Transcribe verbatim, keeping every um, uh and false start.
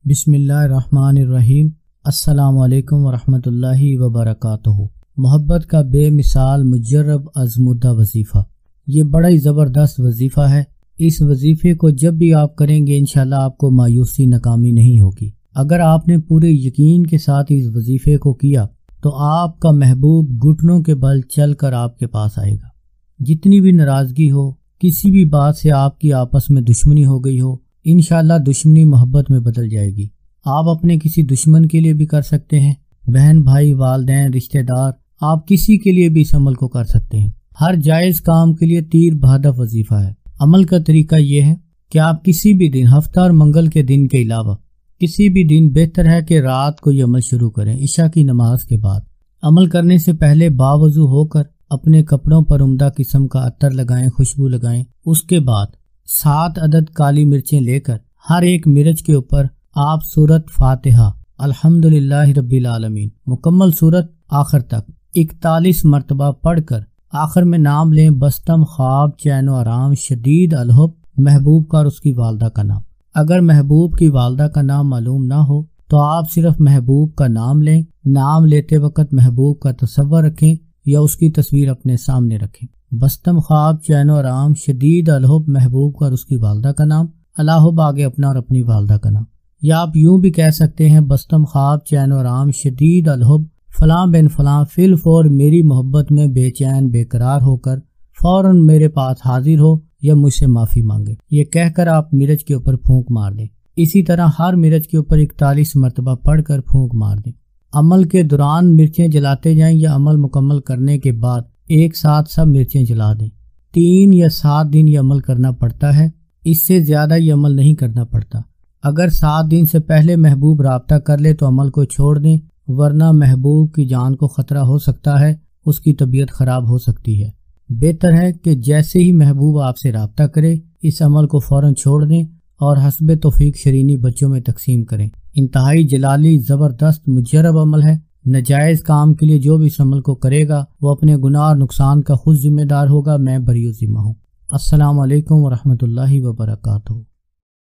بسم اللہ الرحمن الرحیم۔ السلام علیکم ورحمۃ اللہ وبرکاتہ۔ محبت کا بے مثال مجرب آزمودہ وظیفہ، یہ بڑا ہی زبردست وظیفہ ہے۔ اس وظیفے کو جب بھی آپ کریں گے انشاءاللہ آپ کو مایوسی ناکامی نہیں ہوگی۔ اگر آپ نے پورے یقین کے ساتھ اس وظیفے کو کیا تو آپ کا محبوب گھٹنوں کے بل چل کر آپ کے پاس آئے گا۔ جتنی بھی ناراضگی ہو، کسی بھی بات سے آپ کی آپس میں دشمنی ہو گئی ہو، انشاءاللہ دشمنی محبت میں بدل جائے گی۔ آپ اپنے کسی دشمن کے لیے بھی کر سکتے ہیں، بہن بھائی والدین رشتہ دار، آپ کسی کے لیے بھی اس عمل کو کر سکتے ہیں۔ ہر جائز کام کے لیے تیر بہادر وظیفہ ہے۔ عمل کا طریقہ یہ ہے کہ آپ کسی بھی دن، ہفتہ اور منگل کے دن کے علاوہ کسی بھی دن بہتر ہے کہ رات کو یہ عمل شروع کریں عشاء کی نماز کے بعد۔ عمل کرنے سے پہلے باوضو ہو کر اپنے کپڑوں پر عمدہ قسم کا عطر لگائیں، خوشبو لگائیں۔ اس کے بعد سات عدد کالی مرچیں لے کر ہر ایک مرچ کے اوپر آپ سورت فاتحہ الحمدللہ رب العالمین مکمل سورت آخر تک اکتالیس مرتبہ پڑھ کر آخر میں نام لیں بستم خواب چین و آرام شدید الحب محبوب کا اور اس کی والدہ کا نام۔ اگر محبوب کی والدہ کا نام معلوم نہ ہو تو آپ صرف محبوب کا نام لیں۔ نام لیتے وقت محبوب کا تصور رکھیں یا اس کی تصویر اپنے سامنے رکھیں۔ بستم خواب چین و آرام شدید الحب محبوب کا اور اس کی والدہ کا نام، الحب آگے اپنا اور اپنی والدہ کا نام۔ یا آپ یوں بھی کہہ سکتے ہیں بستم خواب چین و آرام شدید الحب فلاں بن فلاں فی الفور میری محبت میں بے چین بے قرار ہو کر فوراً میرے پاس حاضر ہو یا مجھ سے معافی مانگے۔ یہ کہہ کر آپ مرچ کے اوپر پھونک مار دیں۔ اسی طرح ہر مرچ کے اوپر اکتالیس مرتبہ پڑھ کر پھونک مار دیں۔ عمل کے دوران مرچیں جلاتے جائیں یا عمل مکمل کرنے کے بعد ایک ساتھ سب مرچیں جلا دیں۔ تین یا سات دن یہ عمل کرنا پڑتا ہے، اس سے زیادہ یہ عمل نہیں کرنا پڑتا۔ اگر سات دن سے پہلے محبوب رابطہ کر لے تو عمل کو چھوڑ دیں، ورنہ محبوب کی جان کو خطرہ ہو سکتا ہے، اس کی طبیعت خراب ہو سکتی ہے۔ بہتر ہے کہ جیسے ہی محبوب آپ سے رابطہ کرے اس عمل کو فوراً چھوڑ دیں اور حسب توفیق شرینی بچوں میں تقسیم کریں۔ انتہائی جلالی زبردست مجرب عمل ہے۔ ناجائز کام کے لیے جو بھی اس عمل کو کرے گا وہ اپنے گناہ اور نقصان کا خود ذمہ دار ہوگا، میں بری ذمہ ہوں۔ السلام علیکم ورحمۃ اللہ وبرکاتہ۔